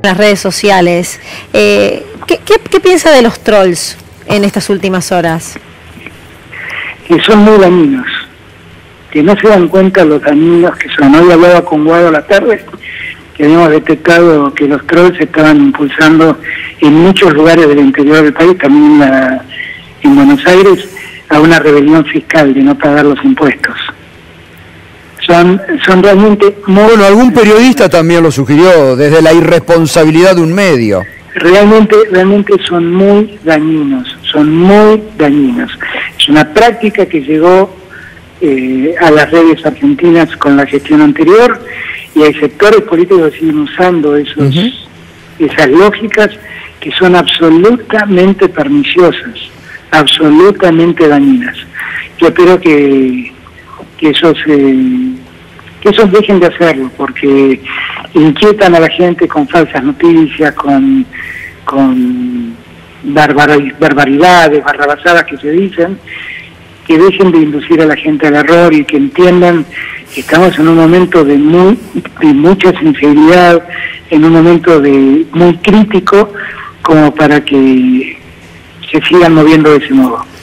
las redes sociales. ¿Qué piensa de los trolls en estas últimas horas? Que son muy dañinos, que no se dan cuenta los dañinos que son. Hoy hablaba con Guado a la tarde, que habíamos detectado que los trolls se estaban impulsando en muchos lugares del interior del país, también en Buenos Aires, a una rebelión fiscal de no pagar los impuestos. Son realmente muy... Bueno, algún periodista también lo sugirió, desde la irresponsabilidad de un medio. Realmente son muy dañinos, Es una práctica que llegó a las redes argentinas con la gestión anterior, y hay sectores políticos que siguen usando esas lógicas que son absolutamente perniciosas, absolutamente dañinas. Yo espero que esos dejen de hacerlo, porque inquietan a la gente con falsas noticias, con barbaridades, barrabasadas que se dicen, que dejen de inducir a la gente al error y que entiendan que estamos en un momento de mucha sensibilidad, en un momento muy crítico, como para que se sigan moviendo de ese modo.